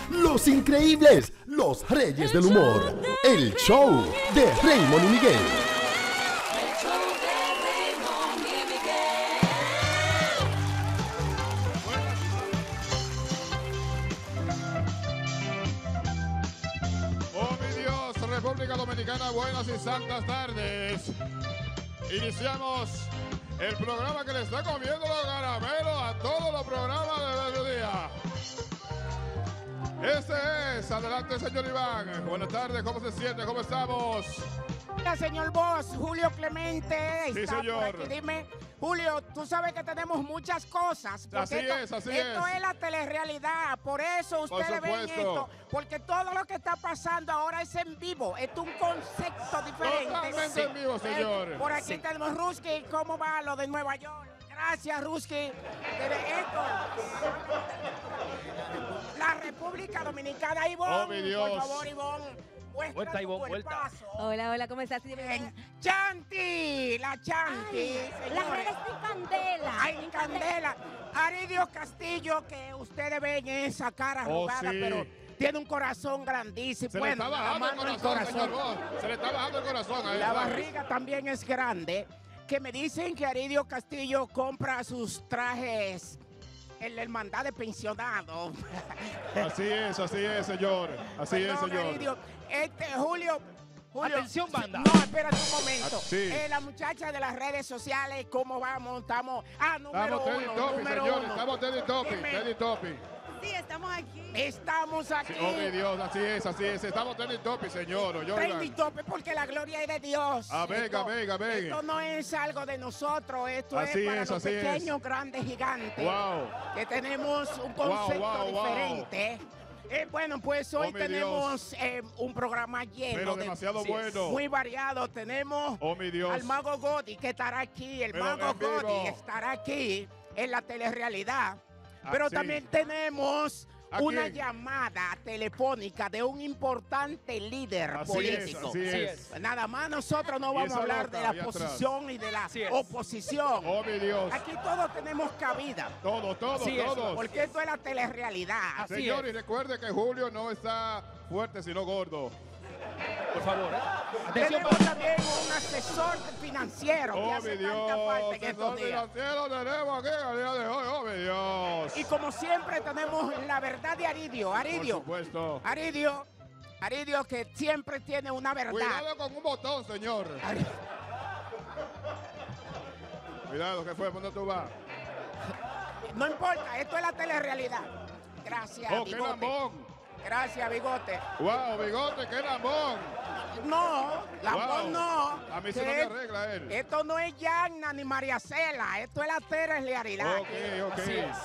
los increíbles, los reyes del humor. El show de Raymond y Miguel. Oh mi Dios, República Dominicana, buenas y santas tardes. Iniciamos el programa que le está comiendo los caramelos a todos los programas de mediodía. Este es, adelante señor Iván. Buenas tardes, ¿cómo se siente? ¿Cómo estamos? Hola, señor Boss, Julio Clemente. Sí, está señor. por aquí. Dime, Julio, tú sabes que tenemos muchas cosas. Así es. Esto es la telerrealidad, por eso Por ustedes ven supuesto. esto. Porque todo lo que está pasando ahora es en vivo. Esto es un concepto diferente. Totalmente en vivo, señor. Por aquí tenemos Ruski. ¿Cómo va lo de Nueva York? Gracias, Ruski. La República Dominicana, Ivonne. Oh, mi Dios. Por favor, Ivonne. Vuelta, Ivonne, vuelta. Hola, hola, ¿cómo estás? Chanti, la Chanti. Ay, las redes de Candela. Ay, Candela. Aridio Castillo, que ustedes ven esa cara arrugada, sí. pero tiene un corazón grandísimo. Se le está bajando el corazón, señor Boss. Se le está bajando el corazón. Ahí La está. barriga también es grande. Que me dicen que Aridio Castillo compra sus trajes en la hermandad de pensionados. Así es, señor. Así es, Perdón, señor. Aridio. Julio. Atención, banda. No, espérate un momento. Sí. La muchacha de las redes sociales, ¿cómo vamos? Estamos. Número Estamos uno. trending topic, número señor. uno. Estamos trending topic, Dime. trending topic. Sí, estamos aquí. Estamos aquí. Sí, oh, mi Dios, así es. Estamos trending topic, señor. Trending topic porque la gloria es de Dios. Amén, Esto- amén, amén. Esto no es algo de nosotros, esto Así es para es, los así es. pequeños, grandes, gigantes. Wow. Que tenemos un concepto wow, wow. diferente. Bueno, pues hoy Oh, mi tenemos un programa lleno Pero de demasiado sí es. bueno. muy variado. Tenemos Oh, mi Dios. al Mago Godi que estará aquí. El Pero Mago en vivo. Godi estará aquí en la telerrealidad. Pero sí. también tenemos ¿A una quién? llamada telefónica de un importante líder Así político. es, así es. Nada más nosotros no Y vamos esa a hablar loca de la ahí atrás. posición y de la Así es. oposición. Oh, mi Dios. Aquí todos tenemos cabida. Todos, Así es. todos. Porque esto es la telerrealidad. Así Señor, es. y recuerde que Julio no está fuerte, sino gordo. Por favor, Atención, Tenemos banda. también un asesor financiero que Oh, hace mi tanta falta Dios. en estos Señor días. financiero tenemos aquí el día de hoy. Oh, mi Dios. Y como siempre tenemos la verdad de Aridio. Por Aridio. supuesto. Aridio que siempre tiene una verdad. Cuidado con un botón, señor. Ari- Cuidado, ¿qué fue? ¿Por dónde tú vas? No importa, esto es la telerrealidad. Gracias, Oh, qué Bigote. lambón. Gracias, Bigote. Wow, bigote, qué lambón. No, Lambón Wow. no. A mí se Que no me arregla él. Esto no es Yanna ni María Cela, esto es la telerrealidad. Ok. Así es.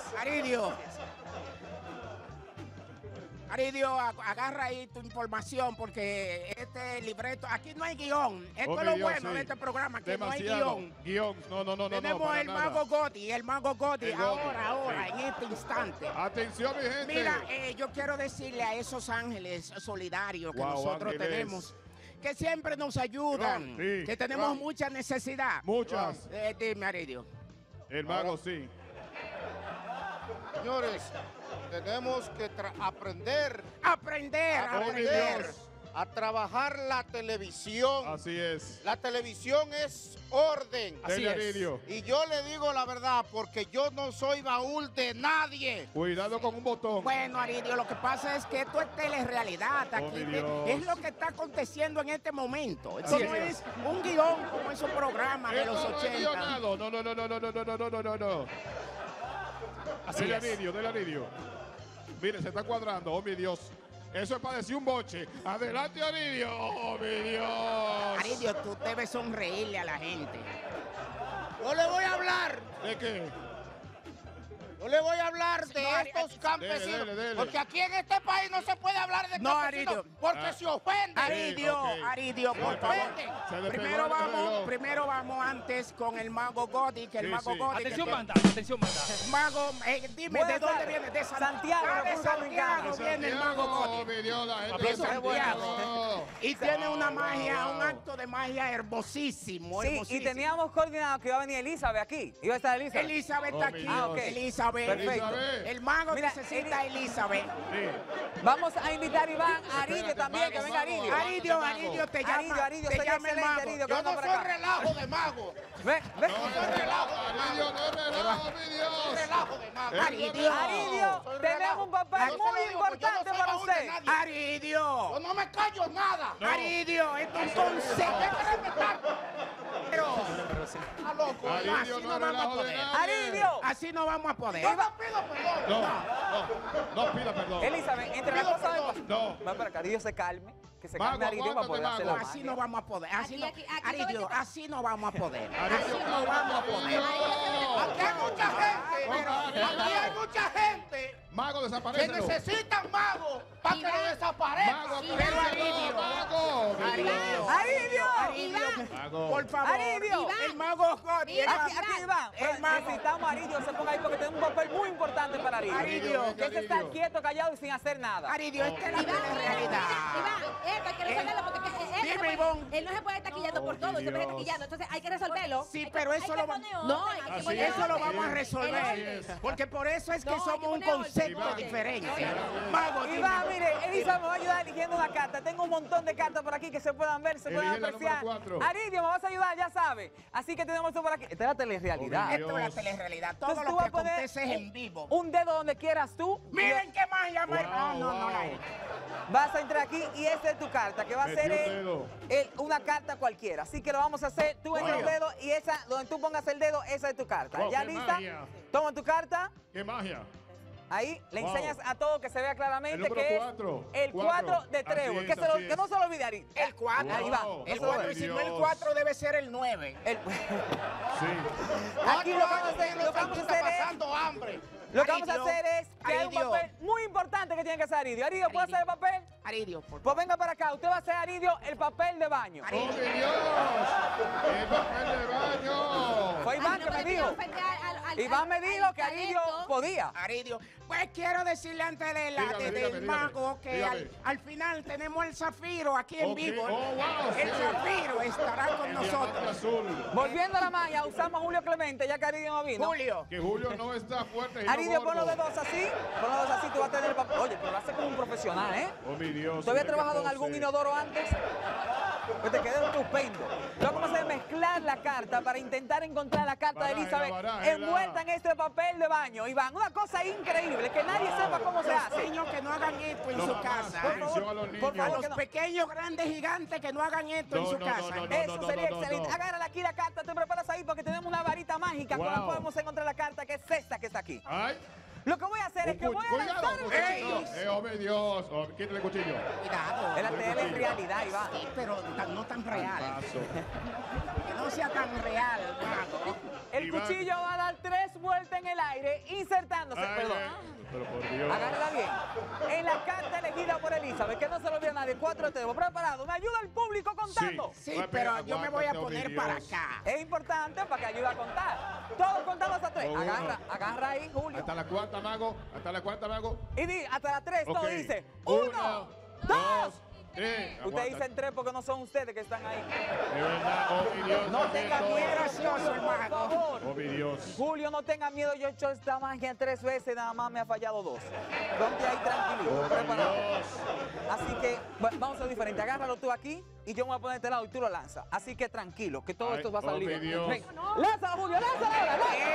Aridio, agarra ahí tu información porque este libreto, aquí no hay guión. Esto Oh, es lo mi Dios, bueno sí. de este programa, que Demasiado. no hay guión. No. Tenemos para el nada. Mago Godi, El Godi, ahora, sí. en este instante. Atención, mi gente. Mira, yo quiero decirle a esos ángeles solidarios que Wow, nosotros ángeles. tenemos, que siempre nos ayudan, Sí, que tenemos wow. mucha necesidad. Muchas. Dime, Aridio. El mago sí. Señores, tenemos que aprender Aprender. a trabajar la televisión. Así es. La televisión es orden. Así Dele, es. Aridio. Y yo le digo la verdad, porque yo no soy baúl de nadie. Cuidado con un botón. Bueno, Aridio, lo que pasa es que esto es telerrealidad. Oh, Aquí mi Dios. es lo que está aconteciendo en este momento. Esto Así no es. es un guión como esos programas de Esto los no es 80. guionado. No. Así Dele, es. Aridio. Mire, se está cuadrando. Oh, mi Dios. Eso es para decir un boche. Adelante, Aridio. Oh, mi Dios. Aridio, tú debes sonreírle a la gente. Yo le voy a hablar. ¿De qué? Yo le voy a hablar de No, estos campesinos. dele. Porque aquí en este país no se puede hablar de No, campesinos. Aridio. Porque Ah. se ofenden. Aridio, ok. Aridio, por Se favor. ofenden. Se le pegó Primero vamos antes con el Mago Godi, que el Sí, Mago sí. Godi. Atención, que- banda. Atención, banda. Mago, dime, Buenas ¿de dónde tardes. viene? De Santiago, de República Santiago Dominicana. viene el Mago Oh, Godi. mi Dios, la gente De se Santiago. enferma. Y tiene una Wow, magia, wow. un acto de magia hermosísimo, Sí, y hermosísimo. teníamos coordinado que iba a venir Elizabeth aquí. Iba a estar Elizabeth. Elizabeth Oh, está mi aquí. Dios. ok. Elizabeth, Elizabeth. Perfecto. Elizabeth. El mago Mira, necesita a Elizabeth. Sí. Vamos a invitar a Iván, a Aridio Espérate, también, mago, que venga mago. Aridio. Aridio, Mago. Aridio, te llama. Aridio, te sería llama el excelente, mago. Aridio. Yo Venga no para soy acá. relajo de mago. Ven, ven. No es relajo, Aridio, no es relajo, mi Dios. Relajo de mago. Aridio. Aridio, Soy tenemos relajo. un papel Yo se lo muy digo, porque yo no importante soy para baúl de usted. nadie. Aridio. Yo no me callo nada. No. Aridio, esto es un consejo. Pero Está loco. Aridio así no no es vamos a relajo de poder. nadie. Aridio. así no vamos a poder. Yo no pido perdón. No pida perdón. Elizabeth, entre las Pido cosas de perdón. No. Va para acá, Aridio se calme. Que se Mago, calme Aridio para poder aguántate, hacer la mago. Así magia. no vamos a poder. Así no, Aquí Aridio, todo así no vamos a poder. Aridio, Así no vamos a poder. Aquí hay mucha gente. Pero- Aquí hay mucha gente Mago, que desaparece. necesitan magos para que lo desaparezcan. Mago, Pero Aridio. Mago. Aridio. Aridio. Aridio. Mago. Por favor. Aridio. El mago Gotti. el Aquí, mago- aquí Iván. El mago. Necesitamos a Aridio, se ponga ahí porque tenemos un papel muy importante para Aridio. Aridio. Que ese está quieto, callado y sin hacer nada. Aridio, esta es la Iván, realidad. esto hay que resolverlo porque Dime, Ivonne. él no se puede estar taquillando por todo, él se puede estar taquillando, entonces hay que resolverlo. Sí, Hay que- pero hay eso que lo va- poner orden, No, hay que Así poner es, Eso lo orden. vamos a Así resolver. es. Porque por eso es que No, hay que somos un poner orden. concepto Iván. diferente. Iván. Mago, Iván, dime. mire, Elisa me va a ayudar eligiendo una carta. Tengo un montón de cartas por aquí que se puedan ver, se puedan Elige la apreciar. número 4. Aridio, me vas a ayudar, ya sabe. Así que tenemos esto por aquí. Esta es la telerrealidad. Obvio. Esto es la telerrealidad. Todo Entonces lo tú que vas a poner acontece es en vivo. un dedo donde quieras tú. Miren qué magia, Wow, no, no, no la wow. he hecho. Vas a entrar aquí y esta es tu carta, que va a Metió ser un dedo. una carta cualquiera. Así que lo vamos a hacer. Tú entras el Wow. dedo y esa, donde tú pongas el dedo, esa es tu carta. Wow, ¿Ya qué lista? magia. Toma tu carta. ¡Qué magia! Ahí le Wow. enseñas a todo que se vea claramente El número que cuatro. es el 4 de Así trébol. es, Que, así que no es. se lo olvide, Ari. El 4. Ahí va. Wow. El Eso 4, es. y si no el Dios. 4 debe ser el 9. Sí. Aquí lo que vamos a hacer, lo que vamos a Está hacer es, pasando hambre. lo que vamos a Aridio, hacer es que hay un Aridio. papel muy importante que tiene que hacer Aridio. Aridio, ¿puede Aridio. hacer el papel? Aridio, por Pues venga para acá. Usted va a hacer, Aridio, el papel de baño. ¡Oh, mi Dios! ¡El papel de baño! Fue Iván que me dijo. Iván me dijo que Aridio podía. Aridio. Pues quiero decirle antes de la, Dígame, del dígame, mago que dígame. al final tenemos el zafiro aquí en Ok. vivo. Oh, wow, El sí. zafiro estará con El diamante nosotros. azul. Volviendo a la magia, usamos a Julio Clemente, ya que Aridio no vino. Julio. Que Julio no está fuerte y no Aridio, ponlo gordo. de dos así. Ponlo de dos así, tú vas a tener el papel. Oye, pero lo hace como un profesional, ¿eh? ¡Oh, mi Dios! ¿Tú habías mira qué trabajado en pose. algún inodoro antes? Pues te quedó estupendo. Lo que vamos a hacer es mezclar la carta para intentar encontrar la carta de Barájela, Elizabeth barájela. envuelta en este papel de baño. Iván, una cosa increíble, que nadie sepa cómo se Los hace. niños que no hagan esto en No, su mamá, casa. Por atención a los por niños. A favor, los que no. pequeños, grandes, gigantes que no hagan esto en No, su no, casa. no, no, Eso sería no, excelente. no. Agárrala aquí la carta, te preparas ahí porque tenemos una varita mágica con la Wow. cual podemos encontrar la carta, que es esta que está aquí. ¡Ay! Lo que voy a hacer es que voy a Cuidado, lanzar un cuchillo. cuchillo. ¡Oh, mi Dios! Oh, quítale el cuchillo. Cuidado. Es la telerrealidad, Iván. Sí, pero no tan real. Paso. Que no sea tan real, mago. El Iván. cuchillo va a dar 3 vueltas en el aire, insertándose. Ay, Perdón. pero por Dios. Agárrala bien. En la carta elegida por Elizabeth, que no se lo olvide a nadie, 4 de tenemos preparado. ¿Me ayuda el público contando? Sí, Ay, pero pero yo me voy a aguántate, poner oh, mi para Dios. acá. Es importante para que ayude a contar. Todos contando hasta 3. Uno. Agarra ahí, Julio. Hasta la cuarta, mago. Hasta la cuarta, mago. Y di hasta las 3, todo Ok. dice. 1, 1, 2. 2, 3. Ustedes dicen 3 porque no son ustedes que están ahí. De verdad, oh, mi Dios. No tengan santo. miedo, gracioso, el por mago. favor. Oh, mi Dios. Julio, no tenga miedo, yo he hecho esta magia 3 veces, nada más me ha fallado 2. Ponte ahí tranquilito, Oh, mi preparado. Dios. Así que vamos a ser diferente. Agárralo tú aquí y yo me voy a poner de este lado y tú lo lanzas. Así que tranquilo, que todo Ay, esto va a oh, salir. mi Dios. Ven, lánzalo, Julio, lánzalo ahora.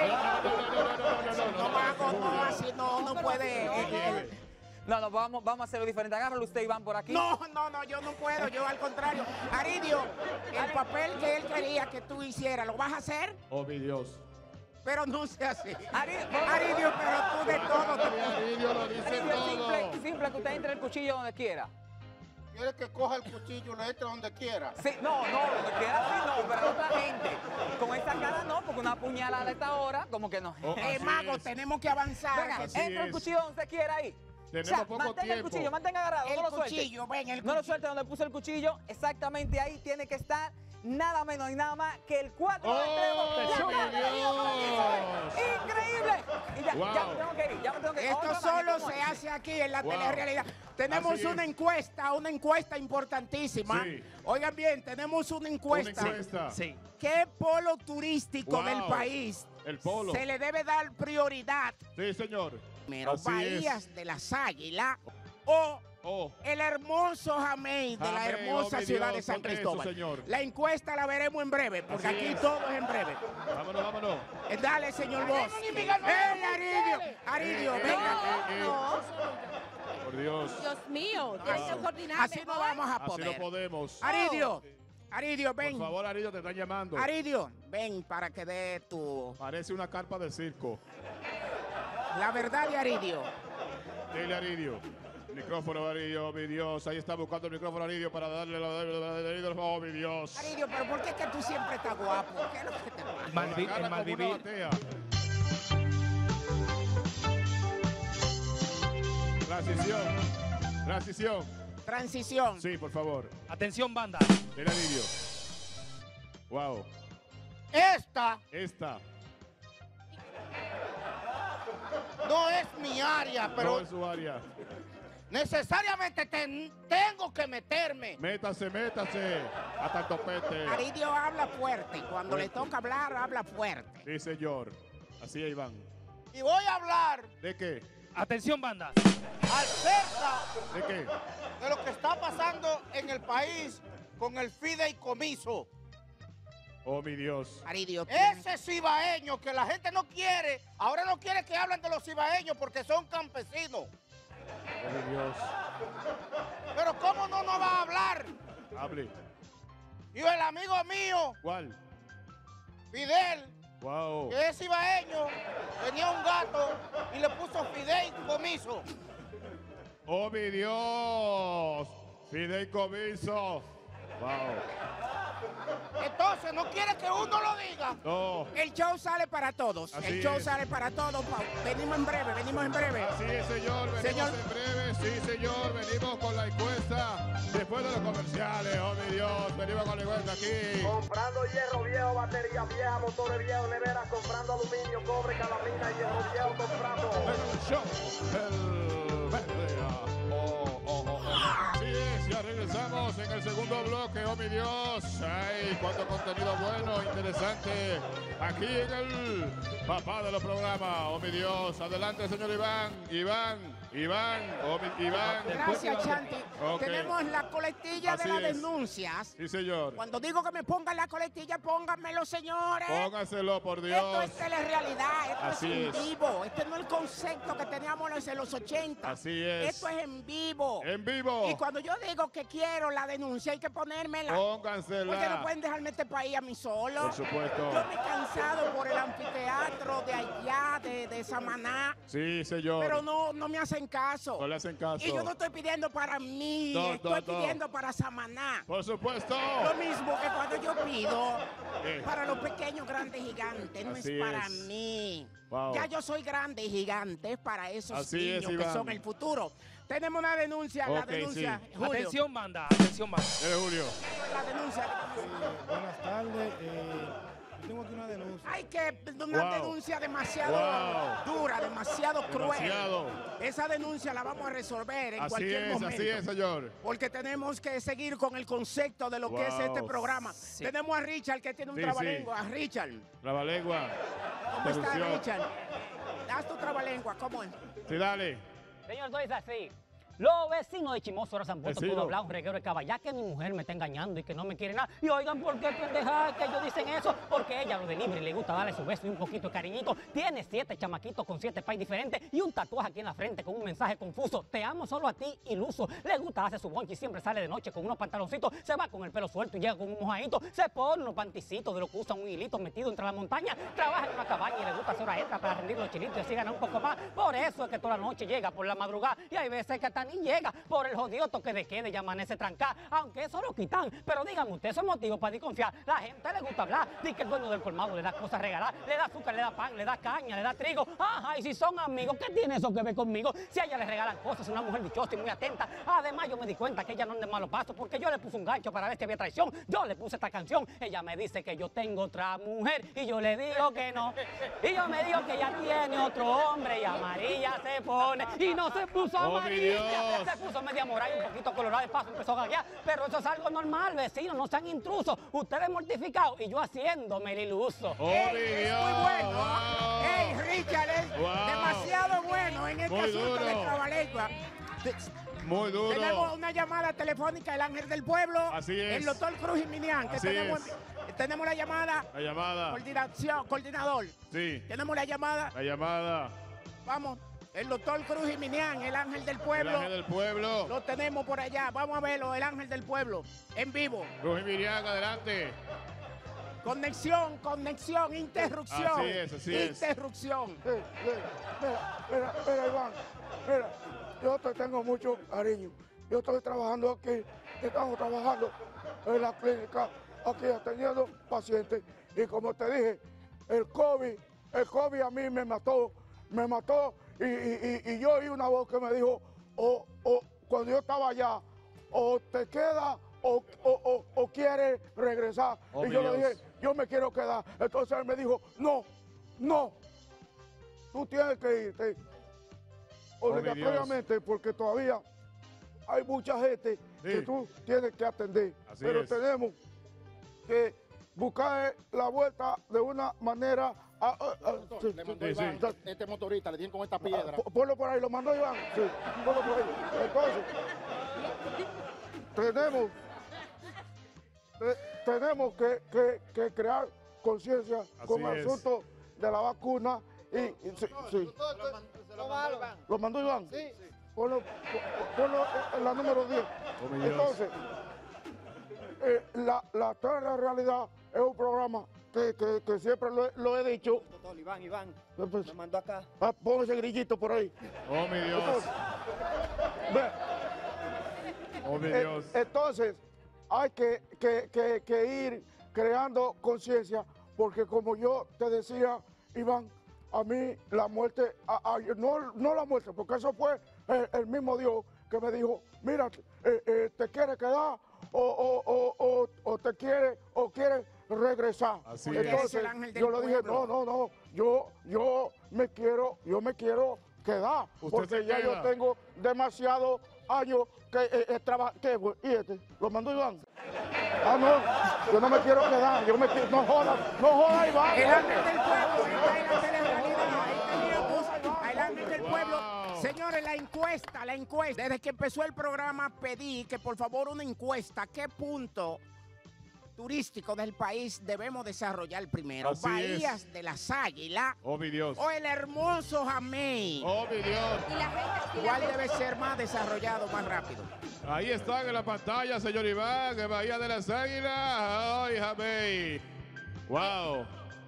No, mago, no, así no puede. No, vamos a hacerlo diferente. Agárralo usted, Iván, por aquí. No, yo no puedo, yo al contrario. Aridio, el papel que él quería que tú hicieras, ¿lo vas a hacer? Oh, mi Dios. Pero no sea así. Aridio, Aridio, pero tú de todo te Aridio lo dice Aridio, todo. simple, que usted entre el cuchillo donde quiera. Quiere que coja el cuchillo y lo eche donde quiera. Sí, no, donde quiera sí, no, pero a otra gente. Con esta cara no, porque una puñalada a esta hora, como que no. Oh, así mago, es. tenemos que avanzar. Venga, así entra el es. cuchillo donde usted quiera ahí. Tenemos poco mantenga el tiempo. cuchillo, mantenga agarrado, El no lo suelte. cuchillo, ven, el No lo cuchillo. suelte donde puse el cuchillo, exactamente ahí tiene que estar nada menos y nada más que el 4 de ¡Oh, trébol. mi Dios! ¡Increíble! Y ya, Wow. ya me tengo que ir, ya me tengo que ir. Esto Otra solo magia, se hace aquí en la Wow. telerrealidad. Tenemos Así una es. encuesta importantísima. Sí. Oigan bien, tenemos una encuesta. Una encuesta. ¿Qué polo turístico Wow. del país El polo. se le debe dar prioridad. Sí, señor. Primero, Así Bahías es. de las Águilas o Oh, el hermoso Jamey de la Jamey, hermosa oh, mi ciudad Dios, de San con eso, Cristóbal. señor. La encuesta la veremos en breve, porque Así aquí es. todo es en breve. vámonos, vámonos. Dale, señor Bosch. Aridio! Aridio, venga. No, Por Dios. Dios mío, tienes que coordinar Así no mejor. vamos a Así no poder. podemos. Aridio, Aridio, Por ven. favor, Aridio, te están llamando. Aridio, ven para que dé tu... Parece una carpa de circo. La verdad de Aridio. Dile, Aridio. Micrófono, Aridio, mi Dios. Ahí está buscando el micrófono, Aridio, para darle la Aridio. Oh, mi Dios. Aridio, pero ¿por qué es que tú siempre estás guapo? ¿Qué es lo que te pasa? Con la cara El como una malvivir. batea. Transición. Transición. Transición. Sí, por favor. Atención, banda. Dile, Aridio. Wow. Esta Esta. no es mi área, No pero es su área. necesariamente tengo que meterme. Métase, métase. Hasta el topete. Aridio habla fuerte. Cuando le toca hablar, habla fuerte. Sí, señor. Así es, Iván. Y voy a hablar ¿De qué? Atención, banda. acerca ¿De qué? de lo que está pasando en el país con el fideicomiso. Oh, mi Dios. Aridio, Ese cibaeño que la gente no quiere, ahora no quiere que hablen de los cibaeños porque son campesinos. Oh, mi Dios. Pero ¿cómo no nos va a hablar? Hable. Y el amigo mío, ¿Cuál? Fidel, Wow. que es cibaeño, tenía un gato y le puso fideicomiso. Oh, mi Dios. Fideicomiso. Wow. Entonces no quiere que uno lo diga. No. el show sale para todos. Así El show es. sale para todos. Venimos en breve, venimos en breve. Así es, señor. Venimos Señor. en breve. Sí, señor. Venimos con la encuesta después de los comerciales. Oh, mi Dios. Venimos con la encuesta aquí. Comprando hierro viejo, batería vieja, motores viejos, neveras, comprando aluminio, cobre, calamina, hierro viejo, comprando. El show. El media. Así es, ya regresamos en el segundo bloque. Oh, mi Dios. Ay, cuánto contenido bueno, interesante. Aquí en el papá de los programas. Oh, mi Dios. Adelante, señor Iván. Iván. Oh, Iván. Gracias, Chanti. Ok. Tenemos la coletilla Así de las es. denuncias. Sí, señor. Cuando digo que me pongan la coletilla, pónganmelo, señores. Póngaselo, por Esto Dios. es telerrealidad, esto Así es en es. vivo. Este no es el concepto que teníamos en los 80. Así es. Esto es en vivo. En vivo. Y cuando yo digo que quiero la denuncia, hay que ponérmela. Póngansela. Porque no pueden dejarme este país a mí solo. Por supuesto. Yo me he cansado por el anfiteatro de allá, de Samaná. Sí, señor. Pero no me hacen caso. No le hacen caso. Y yo no estoy pidiendo para mí, No, estoy no, no. pidiendo para Samaná. Por supuesto. Lo mismo que cuando yo pido ¿Qué? para los pequeños, grandes, gigantes, no Así es para es. mí. Wow. Ya yo soy grande y gigante, es para esos Así es, niños que Iván. son el futuro. Tenemos una denuncia, la Ok, denuncia, sí. Julio. Atención, banda. Atención, banda. Eres Julio. La denuncia. Buenas tardes. Tengo aquí una denuncia. Hay que una Wow. denuncia demasiado Wow. dura, demasiado cruel. Demasiado. Esa denuncia la vamos a resolver en Así cualquier momento. así es, señor. Porque tenemos que seguir con el concepto de lo que es Wow. este programa. Tenemos a Richard que tiene un Sí, trabalengua. Richard, Trabalengua. ¿cómo está Interrupción. Richard? Haz tu trabalengua, ¿cómo es? Sí, dale. Señor, todo es así. Los vecinos de Chimósora se han puesto Vecino. todo hablar un reguero de caballá que mi mujer me está engañando y que no me quiere nada. Y oigan, ¿por qué pendeja que ellos dicen eso? Porque ella lo de libre y le gusta darle su beso y un poquito de cariñito. Tiene 7 chamaquitos con 7 pais diferentes y un tatuaje aquí en la frente con un mensaje confuso. Te amo solo a ti, iluso. Le gusta darse su bonche y siempre sale de noche con unos pantaloncitos. Se va con el pelo suelto y llega con un mojadito. Se pone unos panticitos de lo que usa un hilito metido entre la montaña. Trabaja en una cabaña y le gusta hacer horas extra para rendir los chilitos y así ganar un poco más. Por eso es que toda la noche llega por la madrugada y hay veces que hasta ni llega. Por el jodido toque de queda y amanece trancada, aunque eso lo quitan. Pero díganme usted, eso es motivo para desconfiar. La gente le gusta hablar, dice que el dueño del colmado le da cosas regaladas, le da azúcar, le da pan, le da caña, le da trigo. Ajá, y si son amigos, ¿qué tiene eso que ver conmigo? Si a ella le regalan cosas, es una mujer dichosa y muy atenta. Además, yo me di cuenta que ella no anda en malos pasos porque yo le puse un gancho para ver si había traición. Yo le puse esta canción, ella me dice que yo tengo otra mujer y yo le digo que no. Y yo me digo que ella tiene otro hombre y amarilla se pone y no se puso Oh, mi amarilla. Dios. ella se puso media morada y un poquito colorada de paso, empezó a gaguear. Pero eso es algo normal, vecinos, no sean intrusos. Ustedes mortificados y yo haciéndome el iluso. Es muy bueno. Ey, Richard es demasiado bueno en este asunto de Trabalengua. Muy duro. Tenemos una llamada telefónica del Ángel del Pueblo. Así es. El doctor Cruz Jiminián. Que tenemos la llamada. La llamada. Coordinador. Sí. Tenemos la llamada. La llamada. Vamos. El doctor Cruz Jiminián, el Ángel del Pueblo. El Ángel del Pueblo. Lo tenemos por allá. Vamos a verlo, el Ángel del Pueblo. En vivo. Cruz Jiminián, adelante. Conexión, interrupción. Así es. Interrupción. Mira, Iván. Mira. Yo te tengo mucho cariño. Yo estoy trabajando aquí, estamos trabajando en la clínica, aquí atendiendo pacientes. Y como te dije, el COVID a mí me mató y yo oí una voz que me dijo, cuando yo estaba allá, o te quedas o quieres regresar. Y yo le dije, yo me quiero quedar. Entonces él me dijo, no, tú tienes que irte. Obligatoriamente, porque todavía hay mucha gente que tú tienes que atender. Pero tenemos que buscar la vuelta de una manera. Le mandó Iván, este motorista, le dieron con esta piedra. Ponlo por ahí, lo mandó Iván. Sí, ponlo por ahí. Entonces, tenemos que crear conciencia con el asunto de la vacuna. Sí. ¿Lo mandó Iván? Sí. Ponlo en la número 10. Entonces, la realidad es un programa que siempre lo he dicho. Doctor, Iván, me mandó acá. Pon ese grillito por ahí. Oh, mi Dios. Entonces, hay que ir creando conciencia, porque como yo te decía, Iván, a mí la muerte, no la muerte, porque eso fue el mismo Dios que me dijo, mira, te quieres quedar o te quieres regresar. Entonces yo le dije, no, yo me quiero quedar, porque ya yo tengo demasiados años que trabajar. ¿Lo mandó Iván? No, yo no me quiero quedar, no joda Iván. El Ángel del Pueblo está en la telerrealidad. El Ángel del Pueblo. Señores, la encuesta. Desde que empezó el programa pedí que por favor una encuesta. ¿Qué punto turístico del país debemos desarrollar primero? Así Bahías es. de las Águilas. Oh, mi Dios. O el hermoso Jamey. Oh, mi Dios. ¿Cuál debe ser más desarrollado, más rápido? Ahí están en la pantalla, señor Iván, en Bahía de las Águilas. ¡Ay, Jamey! ¡Wow!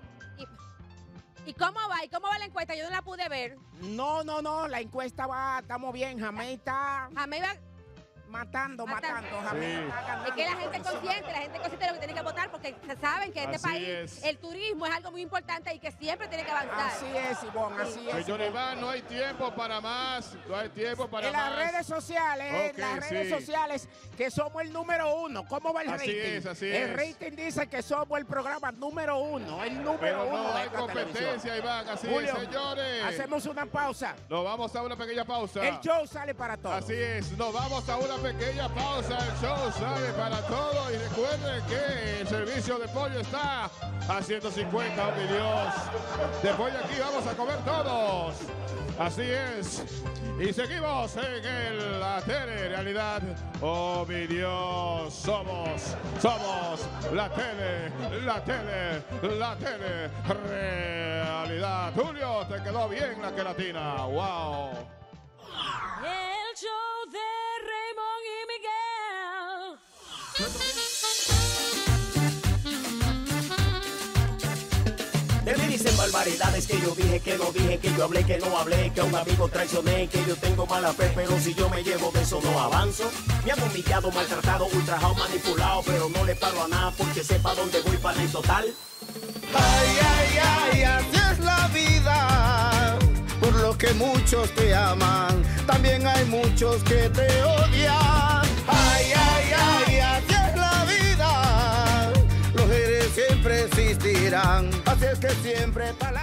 ¿Y cómo va? ¿Y cómo va la encuesta? Yo no la pude ver. No, la encuesta estamos bien. Jamey está... Jamey va... Matando. Jamey está ganando. Es que la gente consciente de lo que tiene que votar, porque se saben que en este país el turismo es algo muy importante y que siempre tiene que avanzar. Así es, Ivonne, así es. Señor Iván, no hay tiempo para más. En las redes sociales, que somos el número 1. ¿Cómo va el rating? Así el rating dice que somos el programa número 1. El número 1 no de hay esta competencia, televisión. Iván. Así Julio, es, señores. Hacemos una pausa. Nos vamos a una pequeña pausa. El show sale para todos. Así es, nos vamos a una pequeña pausa. El show sale para todos. Y recuerden que el servicio de pollo está a 150. Oh, mi Dios. Después de aquí vamos a comer todos. Así es. Y seguimos en la telerrealidad. Oh, mi Dios. Somos la telerrealidad. Julio, te quedó bien la queratina. Wow. El show de Raymond y Miguel. De mí dicen barbaridades, que yo dije, que no dije, que yo hablé, que no hablé, que a un amigo traicioné, que yo tengo mala fe, pero si yo me llevo de eso no avanzo. Me han humillado, maltratado, ultrajado, manipulado, pero no le paro a nada porque sepa dónde voy para el total. Ay, así es la vida, por lo que muchos te aman, también hay muchos que te odian. Ay, así es la vida, los haters siempre existirán, así es que siempre está la